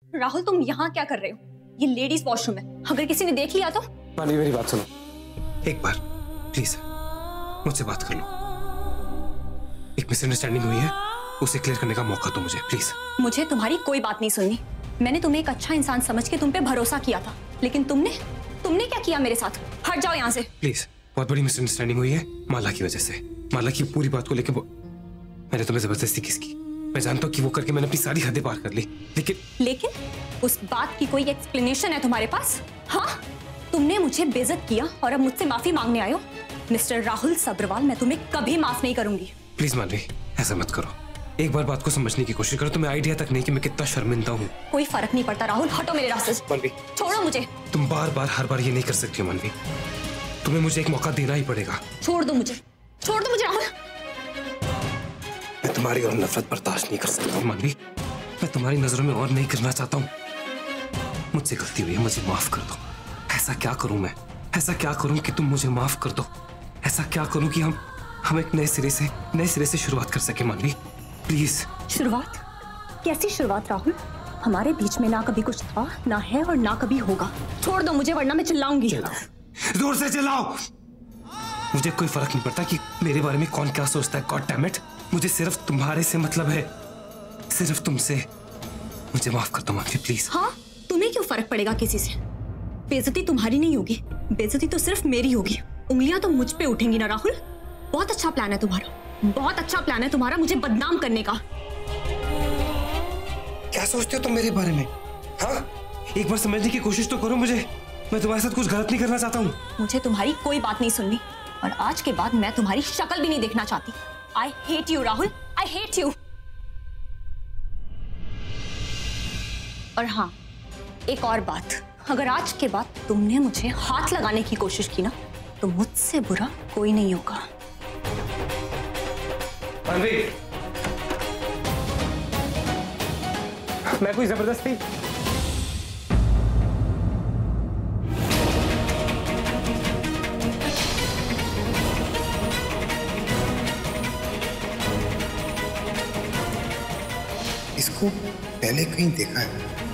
राहुल तुम यहाँ क्या कर रहे हो? ये लेडीज वॉशरूम है, अगर किसी ने देख लिया तो? मानवी मेरी बात सुनो, एक बार प्लीज मुझसे बात कर लो। एक मिसअंडरस्टैंडिंग हुई है, उसे क्लियर करने का मौका दो मुझे प्लीज। मुझे तुम्हारी कोई बात नहीं सुननी। मैंने तुम्हें एक अच्छा इंसान समझ के तुम पे भरोसा किया था, लेकिन तुमने क्या किया मेरे साथ? हट जाओ यहाँ से प्लीज। बहुत बड़ी मिसअंडरस्टैंडिंग हुई है माला की वजह से। माला की पूरी बात को लेकर मैंने तुम्हें जबरदस्ती किसकी, मैं जानता हूँ कि वो करके मैंने अपनी सारी हदें पार कर ली, लेकिन उस बात की कोई एक्सप्लेनेशन है तुम्हारे पास? हाँ, तुमने मुझे बेइज्जत किया और अब मुझसे माफी मांगने आए हो। मिस्टर राहुल सब्रवाल, मैं तुम्हें कभी माफ नहीं करूंगी। प्लीज मानवी ऐसा मत करो, एक बार बात को समझने की कोशिश करो। तुम्हें आइडिया तक नहीं कि मैं कितना शर्मिंदा हूँ। कोई फर्क नहीं पड़ता राहुल, हटो मेरे रास्ते से। मानवी छोड़ो मुझे। तुम हर बार ये नहीं कर सकती हो मानवी, तुम्हें मुझे एक मौका देना ही पड़ेगा। छोड़ दो मुझे राहुल। मैं तुम्हारी और नफरत बर्दाश्त नहीं कर सकता मानवी, मैं तुम्हारी नजरों में और नहीं करना चाहता हूँ। मुझसे गलती हुई है, मुझे माफ कर दो। ऐसा क्या करूं मैं, ऐसा क्या करूं कि तुम मुझे माफ कर दो? ऐसा क्या करूं कि हम एक नए सिरे से शुरुआत कर सके मानवी, प्लीज। शुरुआत? कैसी शुरुआत राहुल? हमारे बीच में ना कभी कुछ था, ना है और ना कभी होगा। छोड़ दो मुझे वरना मैं चिल्लाऊंगी। जोर से चिल्लाओ, मुझे कोई फर्क नहीं पड़ता कि मेरे बारे में कौन क्या सोचता है। गॉड डैम इट, मुझे सिर्फ तुम्हारे से मतलब है, सिर्फ तुमसे। मुझे माफ कर दो मानवी प्लीज। हाँ, तुम्हें क्यों फर्क पड़ेगा किसी से? बेइज्जती तुम्हारी नहीं होगी, बेइज्जती तो सिर्फ मेरी होगी। उंगलियां तो मुझ पे उठेंगी ना राहुल। बहुत अच्छा प्लान है तुम्हारा, बहुत अच्छा प्लान है तुम्हारा मुझे बदनाम करने का। क्या सोचते हो तुम मेरे बारे में? हाँ, एक बार समझने की कोशिश तो करो मुझे। मैं तुम्हारे साथ कुछ गलत नहीं करना चाहता हूँ। मुझे तुम्हारी कोई बात नहीं सुननी, और आज के बाद मैं तुम्हारी शक्ल भी नहीं देखना चाहती। I hate you Rahul, I hate you. और हाँ, एक और बात, अगर आज के बाद तुमने मुझे हाथ लगाने की कोशिश की ना, तो मुझसे बुरा कोई नहीं होगा। मैं कोई जबरदस्ती इसको पहले कहीं देखा है।